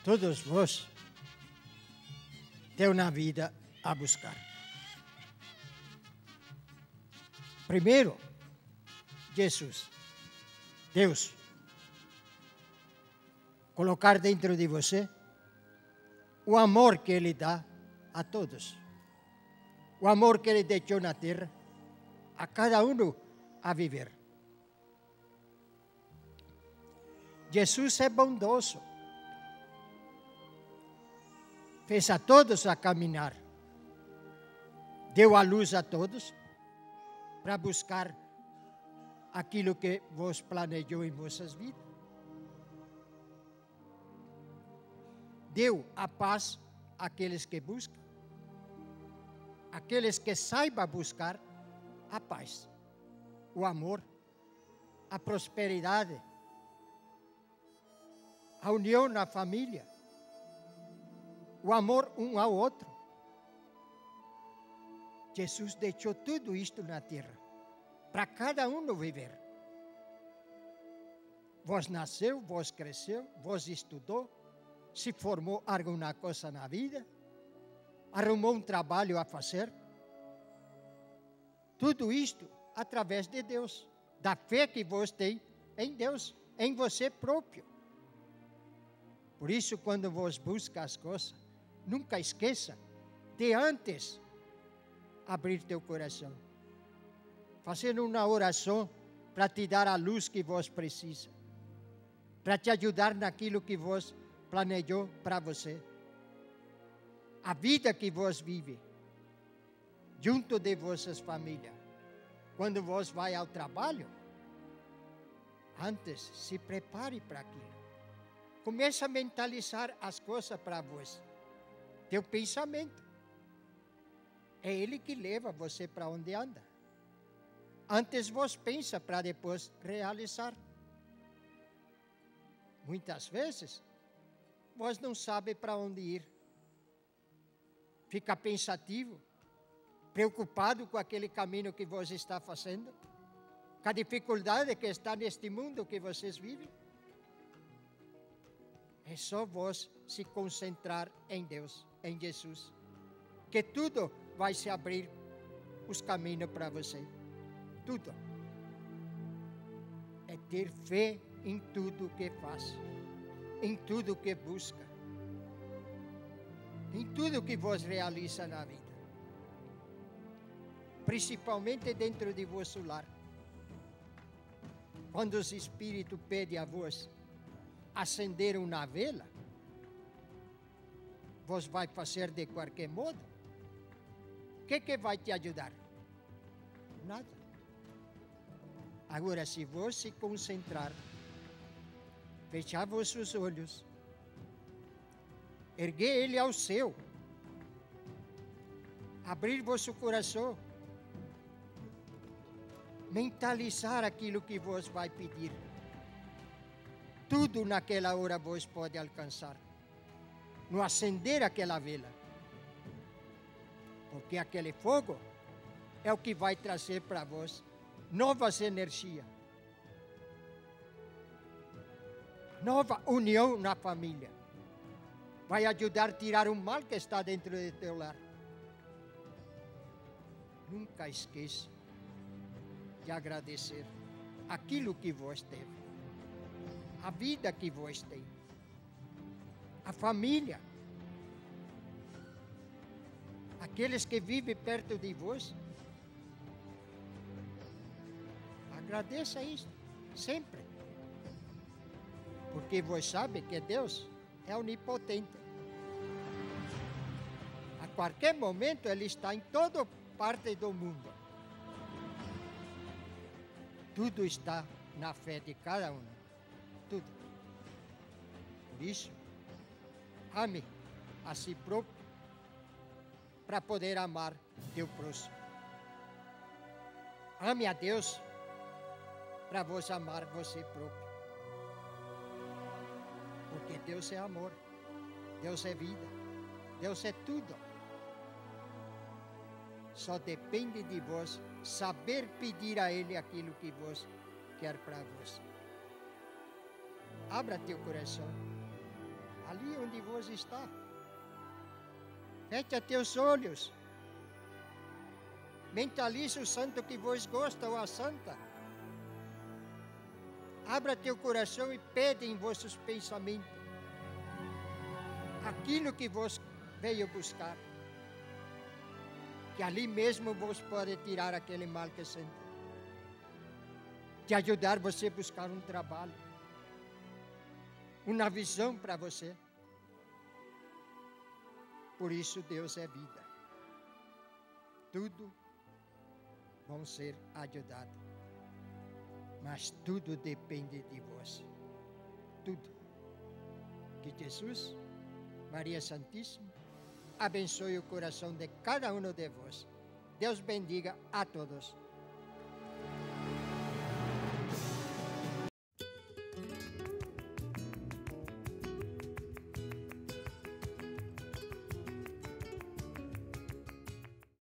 Todos vós têm uma vida a buscar. Primeiro, Jesus, Deus, colocar dentro de você o amor que Ele dá a todos. O amor que Ele deixou na terra, a cada um a viver. Jesus é bondoso. Fez a todos a caminhar. Deu a luz a todos para buscar aquilo que vos planejou em vossas vidas. Deu a paz àqueles que buscam. Aqueles que saibam buscar a paz, o amor, a prosperidade, a união na família, o amor um ao outro. Jesus deixou tudo isto na terra, para cada um viver. Vós nasceu, vós cresceu, vós estudou, se formou alguma coisa na vida, arrumou um trabalho a fazer. Tudo isto através de Deus, da fé que vós tem em Deus, em você próprio. Por isso, quando vós busca as coisas, nunca esqueça de antes abrir teu coração, fazendo uma oração para te dar a luz que vós precisa, para te ajudar naquilo que vós planejou para você. A vida que vós vive, junto de vossas famílias. Quando vós vai ao trabalho, antes se prepare para aquilo. Comece a mentalizar as coisas para vós. Teu pensamento. É ele que leva você para onde anda. Antes vós pensa para depois realizar. Muitas vezes, vós não sabe para onde ir. Fica pensativo, preocupado com aquele caminho que vós está fazendo, com a dificuldade que está neste mundo que vocês vivem. É só vós se concentrar em Deus, em Jesus, que tudo vai se abrir os caminhos para você. Tudo. É ter fé em tudo que faz, em tudo que busca, em tudo que vos realiza na vida. Principalmente dentro de vosso lar. Quando os Espíritos pedem a vós acender uma vela, vós vai fazer de qualquer modo? O que vai te ajudar? Nada. Agora, se vós se concentrar, fechar vossos olhos, erguer ele ao céu, abrir vosso coração, mentalizar aquilo que vos vai pedir. Tudo naquela hora vos pode alcançar. No acender aquela vela. Porque aquele fogo é o que vai trazer para vós novas energias. Nova união na família. Vai ajudar a tirar o mal que está dentro do teu lar. Nunca esqueça de agradecer aquilo que vós teve, a vida que vós tem, a família, aqueles que vivem perto de vós. Agradeça isso, sempre, porque vós sabem que Deus é onipotente. A qualquer momento Ele está em toda parte do mundo. Tudo está na fé de cada um. Tudo. Por isso, ame a si próprio para poder amar teu próximo. Ame a Deus para vos amar você próprio. Porque Deus é amor, Deus é vida, Deus é tudo. Só depende de vós saber pedir a Ele aquilo que vós quer para vós. Abra teu coração. Ali ali onde você está. Fecha teus olhos. Mentaliza o santo que vos gosta ou a santa. Abra teu coração e pede em vossos pensamentos aquilo que vos veio buscar. Que ali mesmo vos pode tirar aquele mal que sente. Te ajudar você a buscar um trabalho. Uma visão para você. Por isso Deus é vida. Tudo vão ser ajudados. Mas tudo depende de você. Tudo. Que Jesus, Maria Santíssima, abençoe o coração de cada um de vós. Deus bendiga a todos.